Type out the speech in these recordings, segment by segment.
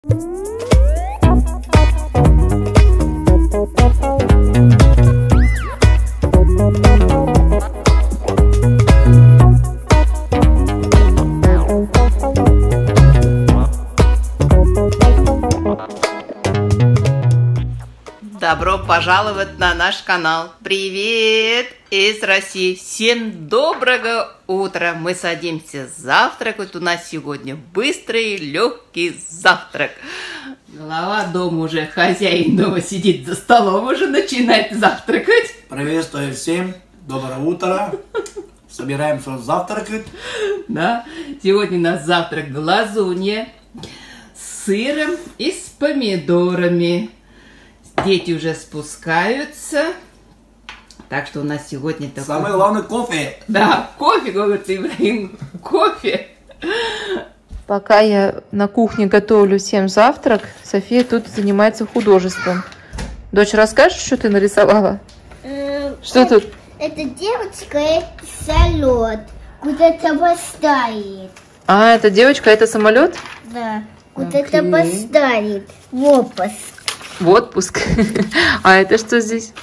Добро пожаловать на наш канал. Привет из России. Всем доброго утра. Мы садимся завтракать. У нас сегодня быстрый, легкий завтрак. Глава дома уже, хозяин дома сидит за столом, уже начинает завтракать. Приветствую всем. Доброе утро. Собираемся завтракать. Да, сегодня у нас завтрак глазунья с сыром и с помидорами. Дети уже спускаются, так что у нас сегодня такой... Самое главное кофе. Да, кофе, говорит Ибрагим, кофе. Пока я на кухне готовлю всем завтрак, София тут занимается художеством. Дочь, расскажешь, что ты нарисовала? Что тут? Это девочка, это самолет, куда-то поставит. А, это девочка, это самолет? Да, куда-то поставит в отпуск. В отпуск. А это что здесь?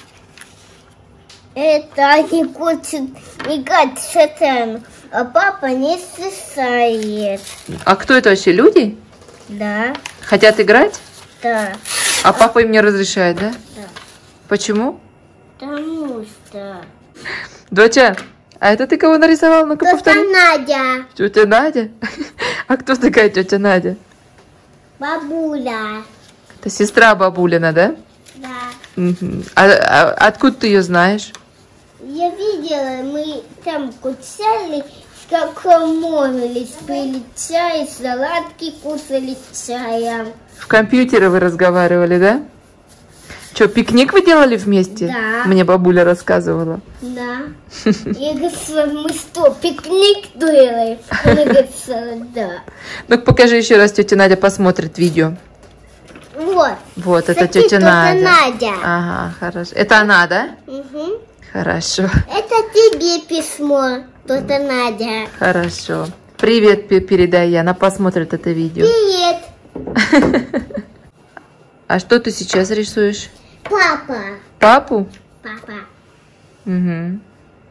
Это они хотят играть в шатан, а папа не слышает. А кто это вообще? Люди? Да. Хотят играть? Да. А папа им не разрешает, да? Да. Почему? Потому что... Доча, а это ты кого нарисовал? Ну-ка повтори. Это Надя. Тетя Надя? А кто такая тетя Надя? Бабуля. Это сестра бабулина, да? Да. Угу. А откуда ты ее знаешь? Я видела, мы там кусали, как молились, пили чай, салатки кусали чаем. В компьютере вы разговаривали, да? Что, пикник вы делали вместе? Да. Мне бабуля рассказывала. Да. Я говорю, мы что, пикник делаем? Она говорит, да. Ну покажи еще раз, тетя Надя посмотрит видео. Вот. Вот, это Кстати, тетя Надя. Надя. Ага, хорошо. Это она, да? Угу. Хорошо. Это тебе письмо, тетя Надя. Хорошо. Привет передай, она посмотрит это видео. Привет. А что ты сейчас рисуешь? Папа. Папу? Папа. Угу.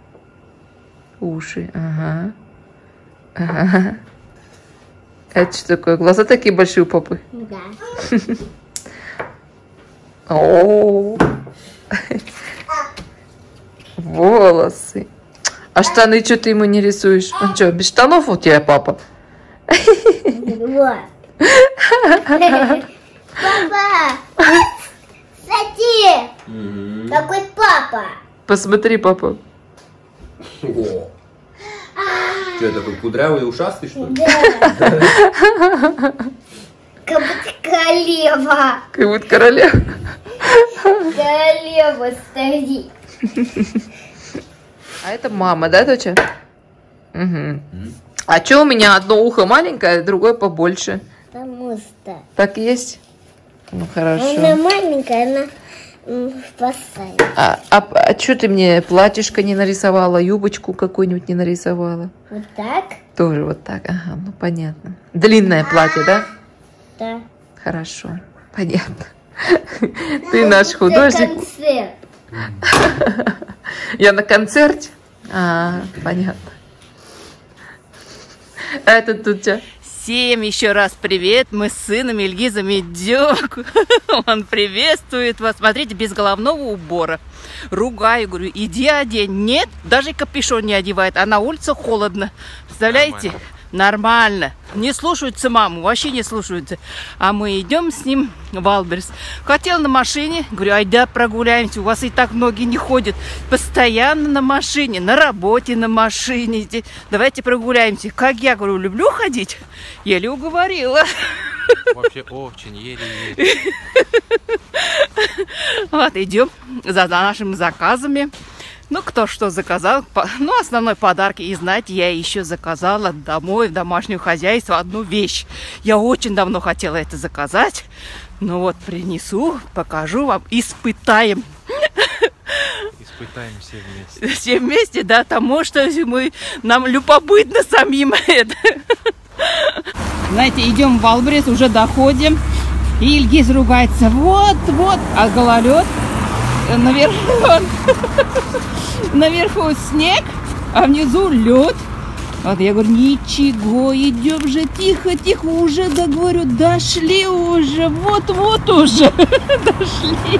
Уши, ага. Ага. Это что такое? Глаза такие большие у папы? Да. О, волосы. А штаны что ты ему не рисуешь? Он что, без штанов у тебя папа? Вот. Папа! Смотри! Какой папа! Посмотри, папа. О. Что, такой кудрявый, ушастый, что ли? Да. Как будто королева. Как будто королева. Королева стоит. А это мама, да, доча? Угу. А что у меня одно ухо маленькое, другое побольше? Потому что Так есть? Ну, хорошо. она маленькая, она спасает. А что ты мне платьишко не нарисовала, юбочку какую-нибудь не нарисовала? Вот так? Тоже вот так, ага, ну понятно. Длинное платье, да? Да. Хорошо, понятно. Ты наш художник. Концерт. Я на концерте? А, понятно. А это тут тебя? Всем еще раз привет. Мы с сыном Ильгизом идем. Он приветствует вас. Смотрите, без головного убора. Ругаю, говорю, иди одень. Нет, даже капюшон не одевает. А на улице холодно. Представляете? Нормально. Не слушаются маму, вообще не слушаются. А мы идем с ним в Альберс. Хотел на машине, говорю, айда прогуляемся. У вас и так многие не ходят. Постоянно на машине, на работе на машине. Давайте прогуляемся. Как я, говорю, люблю ходить. Еле уговорила. Вообще очень еле-еле. Вот, идем за нашими заказами. Ну, кто что заказал. Ну, основной подарок. И знаете, я еще заказала домой, в домашнее хозяйство, одну вещь. Я очень давно хотела это заказать. Ну вот, принесу, покажу вам. Испытаем. Испытаем все вместе. Все вместе, да, потому что нам любопытно самим это. Знаете, идем в Альберс, уже доходим. И Ильгиз ругается. Вот, а гололед. Наверху снег, а внизу лед. Вот я говорю, ничего, идем же, тихо, уже, да говорю, дошли уже, вот уже, дошли.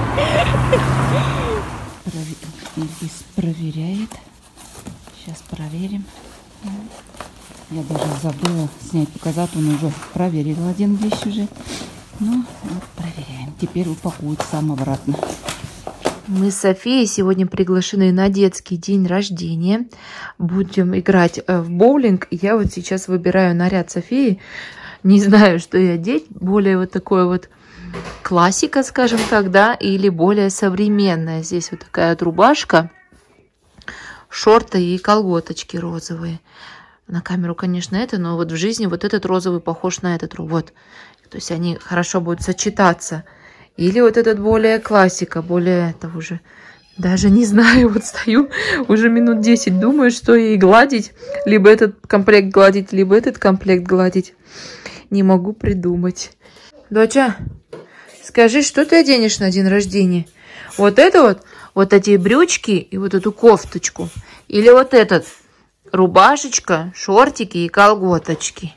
Ильгиз проверяет. Сейчас проверим. Я даже забыла снять, показать, он уже проверил один вещь уже. Ну, вот проверяем. Теперь упакует сам обратно. Мы с Софией сегодня приглашены на детский день рождения. Будем играть в боулинг. Я вот сейчас выбираю наряд Софии. Не знаю, что ей одеть. Более вот такое вот классика, скажем так, да, или более современная. Здесь вот такая вот рубашка, шорты и колготочки розовые. На камеру, конечно, это, но вот в жизни вот этот розовый похож на этот. Вот. То есть они хорошо будут сочетаться. Или вот этот более классика, более это уже, даже не знаю, вот стою уже минут 10, думаю, что ей гладить, либо этот комплект гладить, либо этот комплект гладить. Не могу придумать. Доча, скажи, что ты оденешь на день рождения? Вот это вот эти брючки и вот эту кофточку? Или вот этот, рубашечка, шортики и колготочки?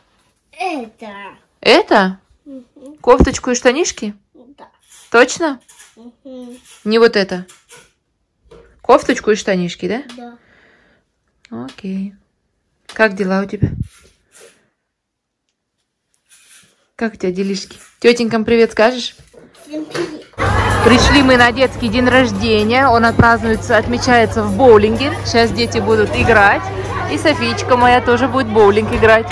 Это? Кофточку и штанишки? Точно? Не вот это? Кофточку и штанишки, да? Да. Окей. Как дела у тебя? Как у тебя делишки? Тетенькам привет скажешь? Всем привет. Пришли мы на детский день рождения. Он отмечается в боулинге. Сейчас дети будут играть. И Софичка моя тоже будет в боулинг играть.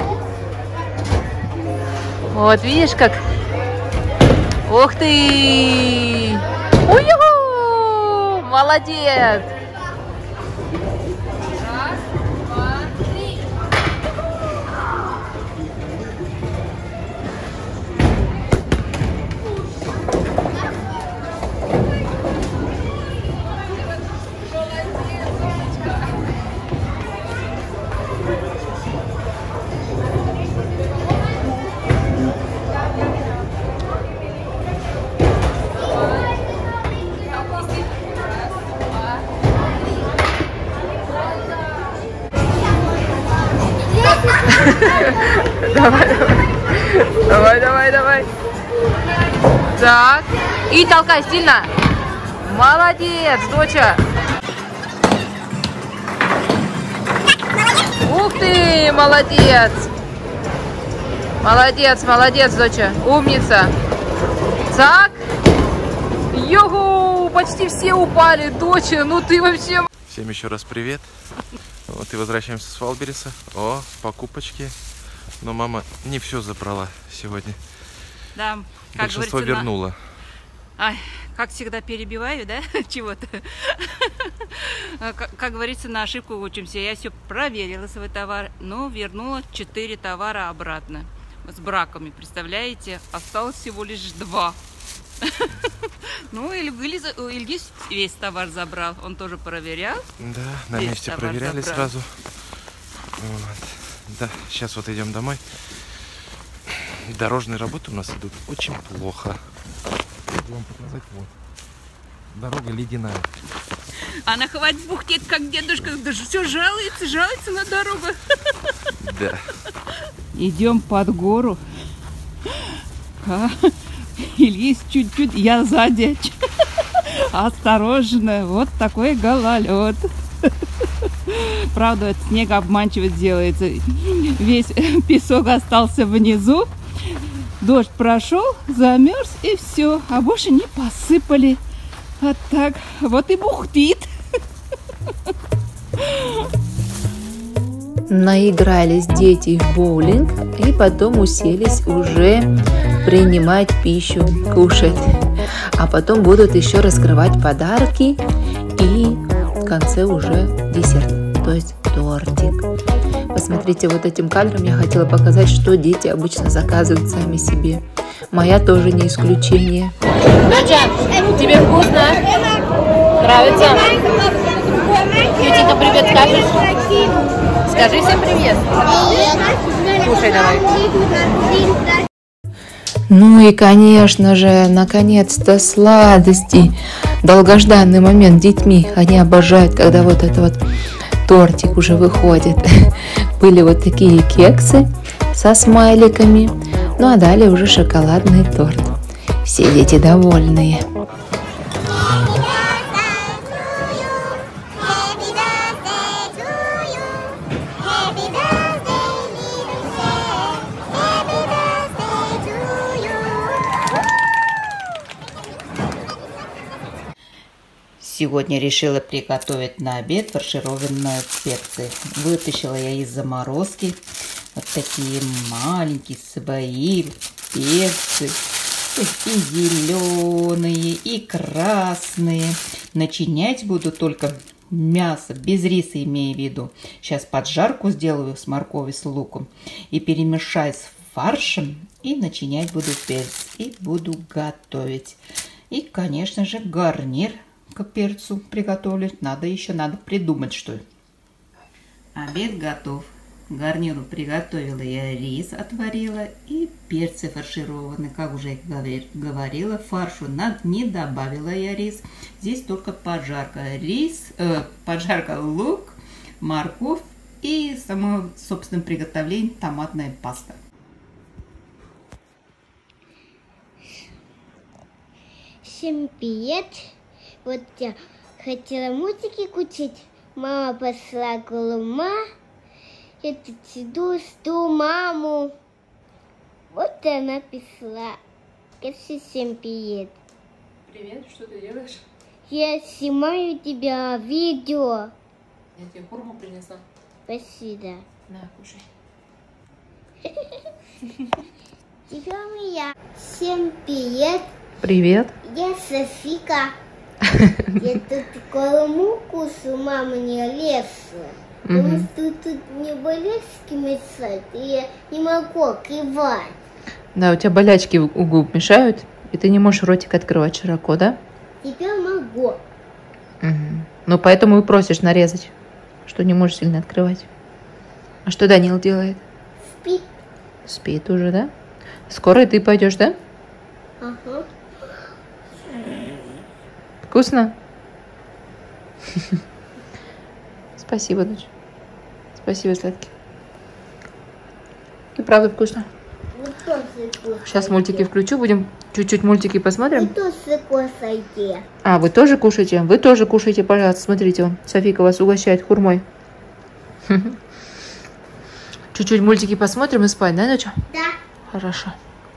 Вот, видишь, как... Ух ты! Ой-ю! Молодец! Раз, два, три. Давай. Так. И толкай сильно. Молодец, доча. Ух ты, молодец. Молодец, доча. Умница. Так. Йогу, почти все упали, доча. Ну ты вообще... Всем еще раз привет. Вот и возвращаемся с Валбериса. О, покупочки. Но мама не все забрала сегодня. Да, как большинство вернула. Ай, как всегда перебиваю, да, чего-то. Как говорится, на ошибку учимся. Я все проверила свой товар, но вернула 4 товара обратно. С браками, представляете? Осталось всего лишь 2. Ну, Ильгиз весь товар забрал. Он тоже проверял. Да, на месте проверяли сразу. Вот. Да, сейчас вот идем домой. Дорожные работы у нас идут очень плохо. Хочу вам показать, вот. Дорога ледяная. Она хватит бухтеть, как дедушка. Даже все жалуется на дорогу. Да. Идем под гору. Ильгиз чуть-чуть, я сзади. Осторожно, вот такой гололед. Правда, этот снег обманчиво делается. Весь песок остался внизу. Дождь прошел, замерз и все. А больше не посыпали. Вот так. Вот и бухтит. Наигрались дети в боулинг и потом уселись уже принимать пищу, кушать. А потом будут еще раскрывать подарки и в конце уже десерт, то есть тортик. Посмотрите, вот этим кадром я хотела показать, что дети обычно заказывают сами себе. Моя тоже не исключение. Доча, тебе вкусно? Нравится? Тетенька, привет скажешь? Скажи всем привет. Кушай давай. Ну и, конечно же, наконец-то сладости. Долгожданный момент с детьми. Они обожают, когда вот это вот тортик уже выходит. Были вот такие кексы со смайликами. Ну а далее уже шоколадный торт. Все дети довольные. Сегодня решила приготовить на обед фаршированные перцы. Вытащила я из заморозки вот такие маленькие свои перцы. И зеленые, и красные. Начинять буду только мясо, без риса имею в виду. Сейчас поджарку сделаю с морковью, с луком. И перемешаю с фаршем. И начинять буду перец. И буду готовить. И, конечно же, гарнир к перцу приготовить. Надо придумать, что. Обед готов. К гарниру приготовила я рис, отварила, и перцы фаршированные. Как уже говорила, фаршу не добавила я рис. Здесь только поджарка. Поджарка лук, морковь и само, собственно, приготовление томатная паста. Всем привет! Вот я хотела мультики кучить. Мама пошла колума. Я тут иду, жду маму. Вот она пришла. Всем привет. Привет, что ты делаешь? Я снимаю тебя видео. Я тебе хурму принесла. Спасибо. На, кушай. Теперь я. Всем привет. Привет. Я Софика. Я тут колуму кушаю, мама не лезла. Потому что тут не болячки мешают, и я не могу кивать. Да, у тебя болячки у губ мешают, и ты не можешь ротик открывать широко, да? Теперь могу. Ну, поэтому и просишь нарезать, что не можешь сильно открывать. А что Данил делает? Спит. Спит уже, да? Скоро и ты пойдешь, да? Ага. Вкусно? Спасибо, дочь. Спасибо, сладкий. И правда вкусно. Вы тоже кушаете. Сейчас мультики включу, будем чуть-чуть мультики Вы посмотрим. тоже кушаете. А, вы тоже кушаете? Вы тоже кушаете, пожалуйста. Смотрите, вон, Софийка вас угощает хурмой. Чуть-чуть мультики посмотрим и спать, да, доча? Да. Хорошо.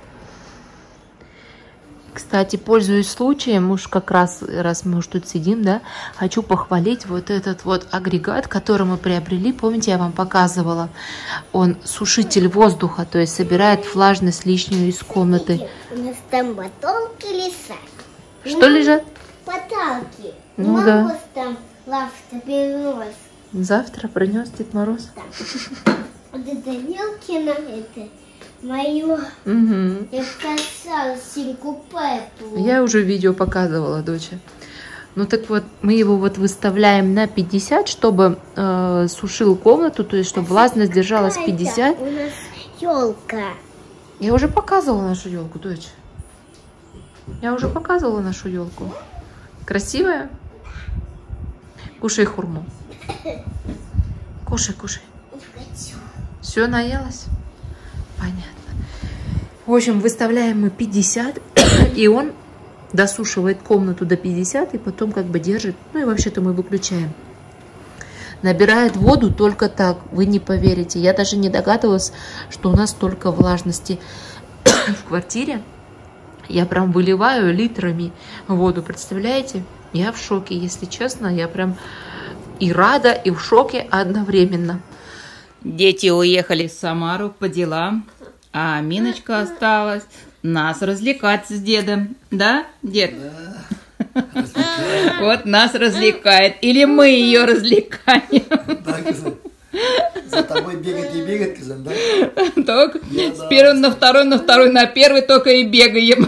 Кстати, пользуясь случаем, уж как раз мы уж тут сидим, да, хочу похвалить вот этот вот агрегат, который мы приобрели. Помните, я вам показывала? Он сушитель воздуха, то есть собирает влажность лишнюю из комнаты. У нас там батонки лежат. Что лежат? Баталки. Ну Мороз да. там лавка принес. Завтра принес Дед Мороз. Вот это Мелкина, это мое. Угу. Я касалась Синку Пеппу. Я уже видео показывала, доча. Ну так вот, мы его вот выставляем на 50, чтобы сушил комнату, то есть чтобы влажность держалась 50. У нас елка. Я уже показывала нашу елку, дочь. Я уже показывала нашу елку. Красивая? Кушай хурму. Кушай, кушай. Все, наелась? Понятно. В общем, выставляем мы 50, и он досушивает комнату до 50, и потом как бы держит. Ну и вообще-то мы выключаем. Набирает воду только так, вы не поверите. Я даже не догадывалась, что у нас столько влажности в квартире. Я прям выливаю литрами воду, представляете? Я в шоке, если честно. Я прям и рада, и в шоке одновременно. Дети уехали в Самару по делам, а Миночка осталась нас развлекать с дедом. Да, дед? Да. Вот нас развлекает. Или мы ее развлекаем. Да, Кызым. За тобой бегать и бегать, Кызым, да? Только с первого на второй, на первый только и бегаем.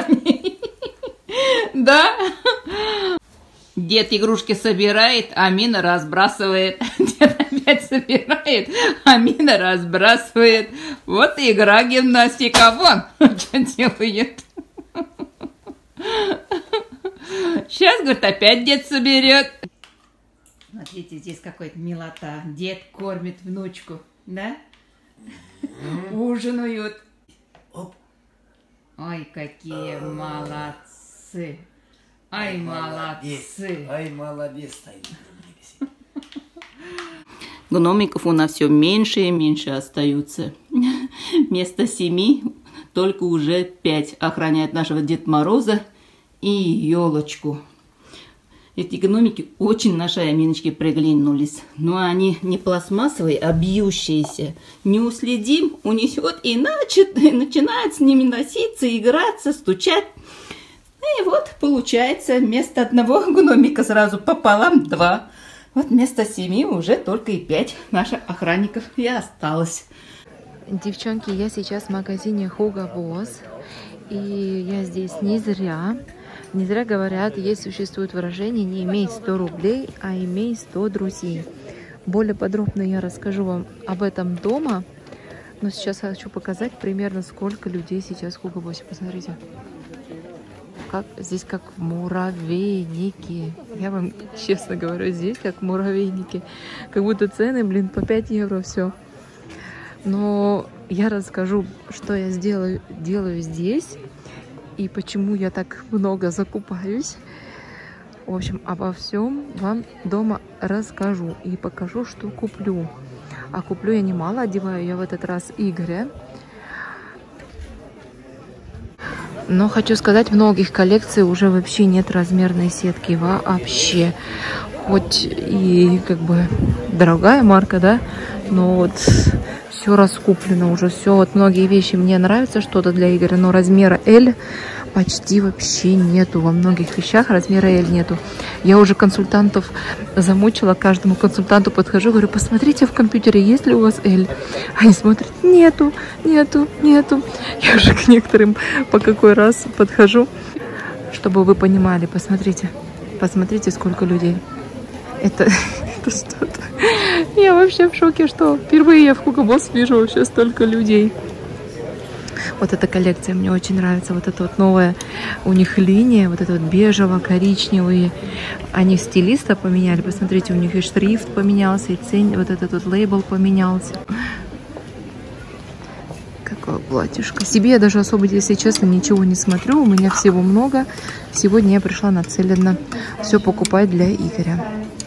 Да? Дед игрушки собирает, а Мина разбрасывает. Дед опять собирает, а Мина разбрасывает. Вот и игра гимнастика. Вон, что делает. Сейчас, говорит, опять дед соберет. Смотрите, здесь какая-то милота. Дед кормит внучку, да? Ужинают. Ой, какие молодцы. Ай, молодцы. Ай, молодец. Гномиков у нас все меньше и меньше остаются. Вместо 7 только уже 5 охраняют нашего Деда Мороза и елочку. Эти гномики очень нашей Аминочке приглянулись. Но они не пластмассовые, а бьющиеся. Не уследим, унесет и начинает с ними носиться, играться, стучать. И вот получается вместо одного гномика сразу пополам 2. Вот вместо 7 уже только и 5 наших охранников и осталось. Девчонки, я сейчас в магазине Hugo Boss. И я здесь не зря. Не зря говорят, есть существует выражение «не имей 100 рублей, а имей 100 друзей». Более подробно я расскажу вам об этом дома. Но сейчас хочу показать примерно, сколько людей сейчас в Hugo Boss. Посмотрите. Здесь как муравейники. Я вам честно говорю, здесь как муравейники. Как будто цены, блин, по 5 евро все. Но я расскажу, что я делаю здесь и почему я так много закупаюсь. В общем, обо всем вам дома расскажу и покажу, что куплю. А куплю я немало, одеваю я в этот раз Игоря. Но хочу сказать, в многих коллекциях уже вообще нет размерной сетки вообще. Хоть и как бы дорогая марка, да, но вот все раскуплено уже, все. Вот многие вещи мне нравятся, что-то для Игоря, но размера L почти вообще нету. Во многих вещах размера L нету. Я уже консультантов замучила, каждому консультанту подхожу, говорю, посмотрите в компьютере, есть ли у вас L. Они смотрят, нету. Я уже к некоторым по какой раз подхожу, чтобы вы понимали. Посмотрите, сколько людей. Это что-то. Я вообще в шоке, что впервые я в Hugo Boss вижу вообще столько людей. Вот эта коллекция мне очень нравится. Вот эта вот новая у них линия. Вот это вот бежево-коричневые. Они стилиста поменяли. Посмотрите, у них и шрифт поменялся, и вот этот вот лейбл поменялся. Какое платьюшко. Себе я даже особо, если честно, ничего не смотрю. У меня всего много. Сегодня я пришла нацеленно все покупать для Игоря.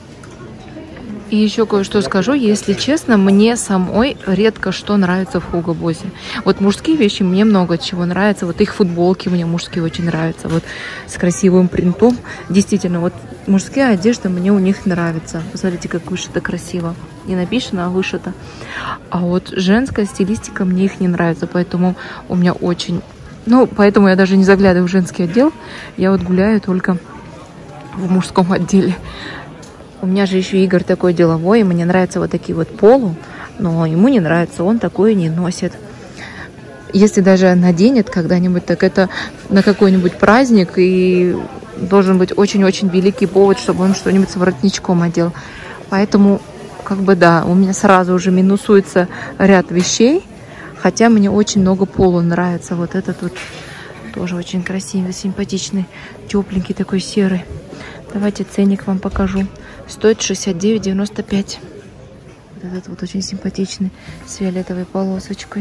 И еще кое-что скажу, если честно, мне самой редко что нравится в Hugo Boss. Вот мужские вещи мне много чего нравится. Вот их футболки мне мужские очень нравятся. Вот с красивым принтом. Действительно, вот мужская одежда мне у них нравится. Посмотрите, как вышито красиво. Не написано, а вышито. А вот женская стилистика мне их не нравится. Поэтому у меня очень... поэтому я даже не заглядываю в женский отдел. Я вот гуляю только в мужском отделе. У меня же еще Игорь такой деловой, и мне нравятся вот такие вот полу, но ему не нравится, он такое не носит. Если даже наденет когда-нибудь, так это на какой-нибудь праздник, и должен быть очень-очень великий повод, чтобы он что-нибудь с воротничком одел. Поэтому, как бы да, у меня сразу уже минусуется ряд вещей, хотя мне очень много полу нравится. Вот этот вот тоже очень красивый, симпатичный, тепленький такой серый. Давайте ценник вам покажу. Стоит 69,95. Вот этот вот очень симпатичный, с фиолетовой полосочкой.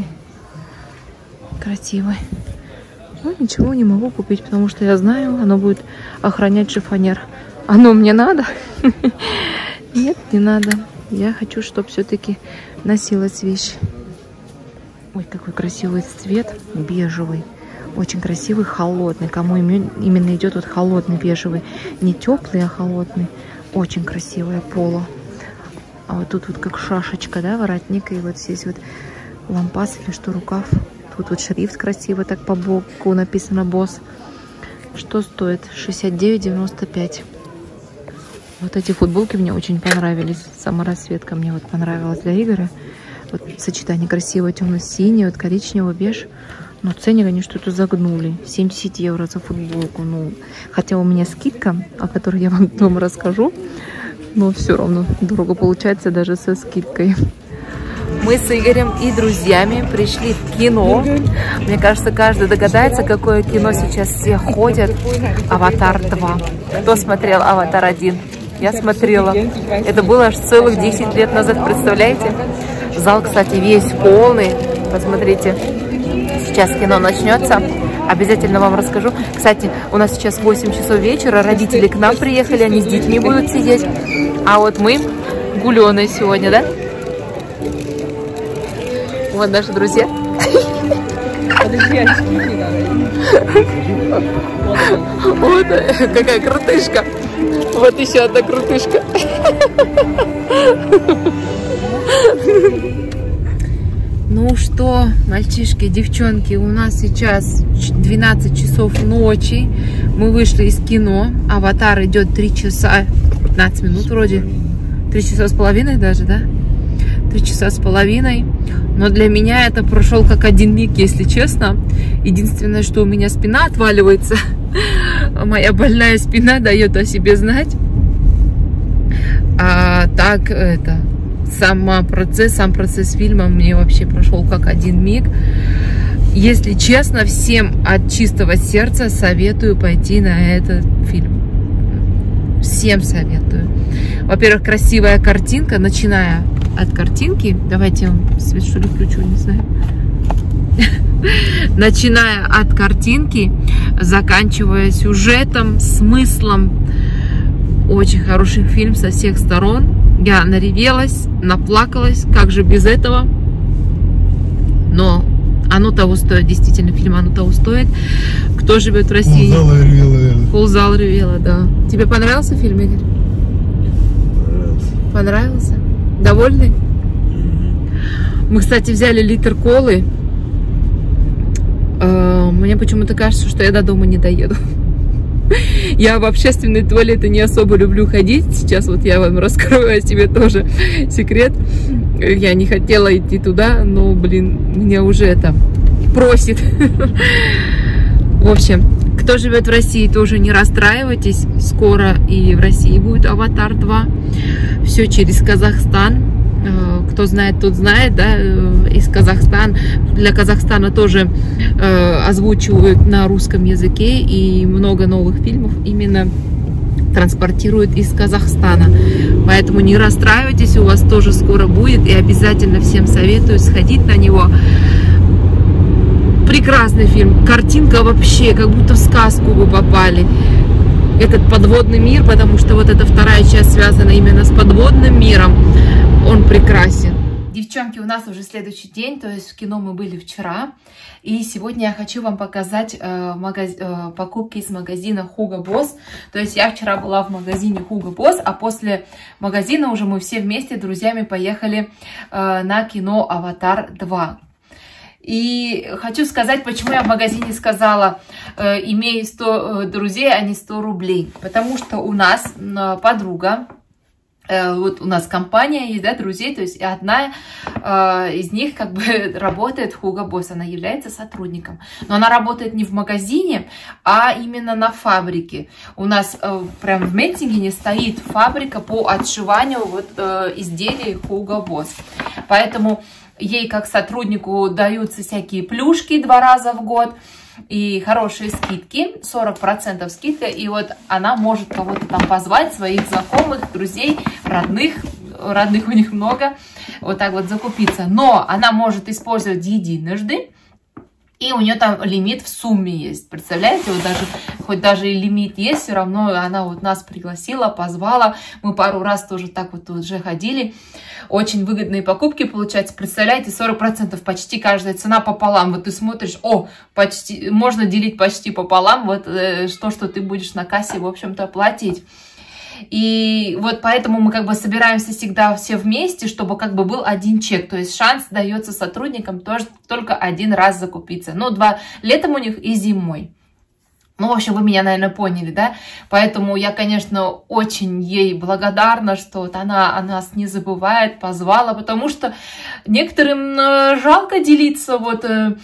Красивый. Ничего не могу купить, потому что я знаю, оно будет охранять шифонер. Оно мне надо? Нет, не надо. Я хочу, чтобы все-таки носилась вещь. Ой, какой красивый цвет. Бежевый. Очень красивый, холодный. Кому именно идет вот холодный бежевый. Не теплый, а холодный. Очень красивое поло. А вот тут вот как шашечка, да, воротник. И вот здесь вот лампас или что, рукав. Тут вот шрифт красивый, так по боку написано «Босс». Что стоит? 69,95. Вот эти футболки мне очень понравились. Сама расцветка мне вот понравилась для Игоря. Вот сочетание красивое, темно-синий, вот коричневый, беж. Но ценник они что-то загнули. 70 евро за футболку. Хотя у меня скидка, о которой я вам дома расскажу. но все равно дорого получается даже со скидкой. Мы с Игорем и друзьями пришли в кино. Мне кажется, каждый догадается, какое кино сейчас все ходят. «Аватар 2». Кто смотрел «Аватар 1»? Я смотрела. Это было аж целых 10 лет назад, представляете? Зал, кстати, весь полный. Посмотрите. Сейчас кино начнется. Обязательно вам расскажу. Кстати, у нас сейчас 8 часов вечера. Родители к нам приехали, они с детьми будут сидеть. А вот мы гуленые сегодня, да? Вот наши друзья. Вот какая крутышка. Вот еще одна крутышка. Ну что, мальчишки, девчонки, у нас сейчас 12 часов ночи. Мы вышли из кино. «Аватар» идет 3 часа 15 минут вроде. 3 часа с половиной даже, да? 3 часа с половиной. Но для меня это прошел как один миг, если честно. Единственное, что у меня спина отваливается. Моя больная спина дает о себе знать. А так это... Сам процесс фильма мне вообще прошел как один миг. Если честно, всем от чистого сердца советую пойти на этот фильм. Всем советую. Во-первых, красивая картинка, начиная от картинки. Давайте я вам свет что ли включу, не знаю. Начиная от картинки, заканчивая сюжетом, смыслом. Очень хороший фильм со всех сторон. Я наревелась, наплакалась, как же без этого. Но оно того стоит, действительно, фильм оно того стоит. Кто живет в России? Ползала и ревела, наверное. Ползала и ревела, да. Тебе понравился фильм, Игорь? Понравился. Довольный? Мы, кстати, взяли литр колы. Мне почему-то кажется, что я до дома не доеду. Я в общественные туалеты не особо люблю ходить. Сейчас вот я вам раскрою о себе тоже секрет. Я не хотела идти туда, но, блин, меня уже это просит. В общем, кто живет в России, тоже не расстраивайтесь. Скоро и в России будет «Аватар 2». Все через Казахстан. Кто знает, тот знает, да, из Казахстана. Для Казахстана тоже озвучивают на русском языке, и много новых фильмов именно транспортируют из Казахстана. Поэтому не расстраивайтесь, у вас тоже скоро будет, и обязательно всем советую сходить на него. Прекрасный фильм, картинка вообще, как будто в сказку вы попали. Этот подводный мир, потому что вот эта вторая часть связана именно с подводным миром. Он прекрасен. Девчонки, у нас уже следующий день, то есть в кино мы были вчера. И сегодня я хочу вам показать покупки из магазина Hugo Boss. То есть я вчера была в магазине Hugo Boss, а после магазина уже мы все вместе с друзьями поехали на кино «Аватар 2». И хочу сказать, почему я в магазине сказала, имей 100 друзей, а не 100 рублей. Потому что у нас подруга, вот у нас компания есть, да, друзей, то есть одна из них как бы работает в Hugo Boss, она является сотрудником. Но она работает не в магазине, а именно на фабрике. У нас прям в Меттингене стоит фабрика по отшиванию вот, изделий Hugo Boss. Поэтому ей как сотруднику даются всякие плюшки 2 раза в год. И хорошие скидки, 40% скидка, и вот она может кого-то там позвать, своих знакомых, друзей, родных у них много, вот так вот закупиться. Но она может использовать единожды, и у нее там лимит в сумме есть, представляете, вот даже, хоть даже и лимит есть, все равно она вот нас пригласила, позвала, мы пару раз тоже так вот уже ходили. Очень выгодные покупки получаются, представляете, 40%, почти каждая цена пополам. Вот ты смотришь, о, почти, можно делить почти пополам, вот что ты будешь на кассе, в общем-то, платить. И вот поэтому мы как бы собираемся всегда все вместе, чтобы как бы был один чек. То есть шанс дается сотрудникам тоже только один раз закупиться. Ну, 2 летом у них и зимой. Ну, в общем, вы меня, наверное, поняли, да? Поэтому я, конечно, очень ей благодарна, что вот она нас не забывает, позвала, потому что некоторым жалко делиться вот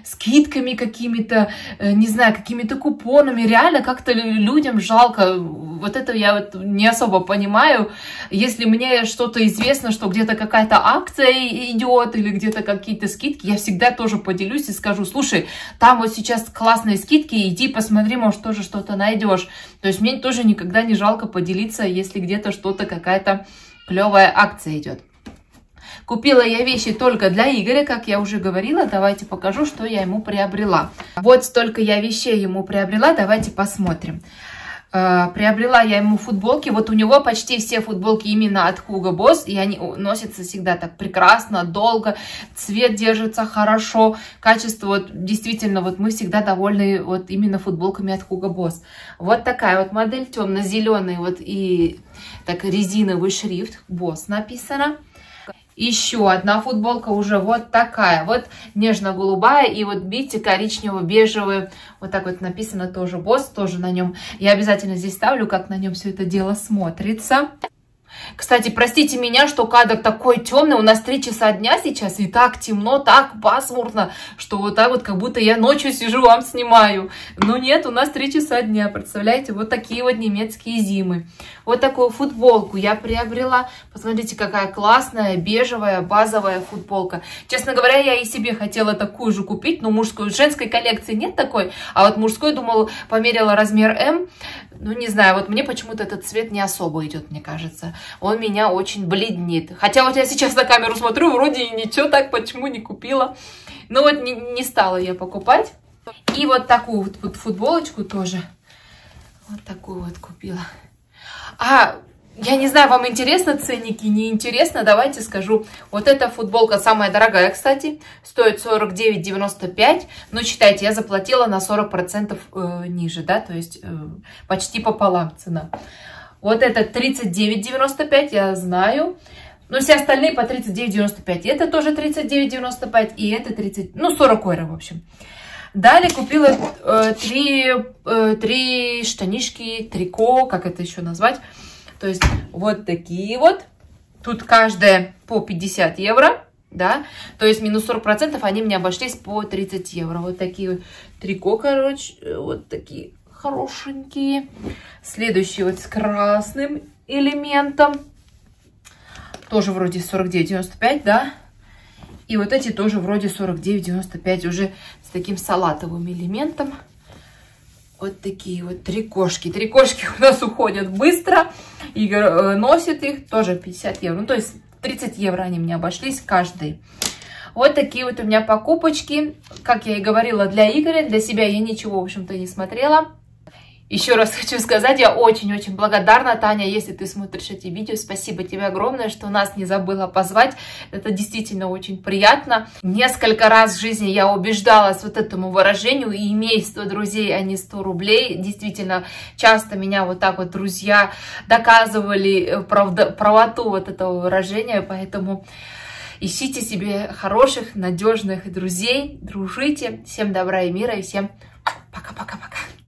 скидками какими-то, не знаю, какими-то купонами. Реально как-то людям жалко. Вот это я вот не особо понимаю. Если мне что-то известно, что где-то какая-то акция идет или где-то какие-то скидки, я всегда тоже поделюсь и скажу: слушай, там вот сейчас классные скидки, иди посмотри, может, тоже что-то найдешь. То есть мне тоже никогда не жалко поделиться, если где-то что-то, какая-то клевая акция идет. Купила я вещи только для Игоря, как я уже говорила. Давайте покажу, что я ему приобрела. Вот столько я вещей ему приобрела. Давайте посмотрим. Приобрела я ему футболки. Вот у него почти все футболки именно от Hugo Boss. И они носятся всегда так прекрасно, долго. Цвет держится хорошо. Качество, вот действительно, вот мы всегда довольны вот именно футболками от Hugo Boss. Вот такая вот модель, темно-зеленый вот и так резиновый шрифт. Boss написано. Еще одна футболка уже вот такая, вот нежно-голубая, и вот видите, коричнево-бежевый, вот так вот написано тоже Boss, тоже на нем. Я обязательно здесь ставлю, как на нем все это дело смотрится. Кстати, простите меня, что кадр такой темный, у нас 3 часа дня сейчас, и так темно, так пасмурно, что вот так вот, как будто я ночью сижу, вам снимаю. Но нет, у нас 3 часа дня, представляете, вот такие вот немецкие зимы. Вот такую футболку я приобрела, посмотрите, какая классная, бежевая, базовая футболка. Честно говоря, я и себе хотела такую же купить, но мужскую, женской коллекции нет такой, а вот мужской, думала, померила размер М. Ну, не знаю, вот мне почему-то этот цвет не особо идет, мне кажется. Он меня очень бледнит. Хотя вот я сейчас на камеру смотрю, вроде и ничего, так почему не купила. Но вот не стала я покупать. И вот такую вот футболочку тоже. Вот такую вот купила. Я не знаю, вам интересно ценники, не интересно, давайте скажу. Вот эта футболка самая дорогая, кстати, стоит 49,95. Но считайте, я заплатила на 40% ниже, да, то есть почти пополам цена. Вот это 39,95, я знаю. Но все остальные по 39,95. Это тоже 39,95 и это 40 евро, в общем. Далее купила 3 штанишки, трико, как это еще назвать. То есть вот такие вот. Тут каждая по 50 евро, да. То есть минус 40% они мне обошлись по 30 евро. Вот такие вот трико, короче, вот такие хорошенькие. Следующий вот с красным элементом. Тоже вроде 49,95, да. И вот эти тоже вроде 49,95, уже с таким салатовым элементом. Вот такие вот трикошки. Трикошки у нас уходят быстро. Игорь носит их, тоже 50 евро. Ну, то есть 30 евро они мне обошлись каждый. Вот такие вот у меня покупочки. Как я и говорила, для Игоря, для себя я ничего, в общем-то, не смотрела. Еще раз хочу сказать, я очень-очень благодарна, Таня, если ты смотришь эти видео. Спасибо тебе огромное, что нас не забыла позвать. Это действительно очень приятно. Несколько раз в жизни я убеждалась вот этому выражению: и имей 100 друзей, а не 100 рублей. Действительно, часто меня вот так вот друзья доказывали правоту вот этого выражения, поэтому ищите себе хороших, надежных друзей, дружите. Всем добра и мира, и всем пока-пока-пока.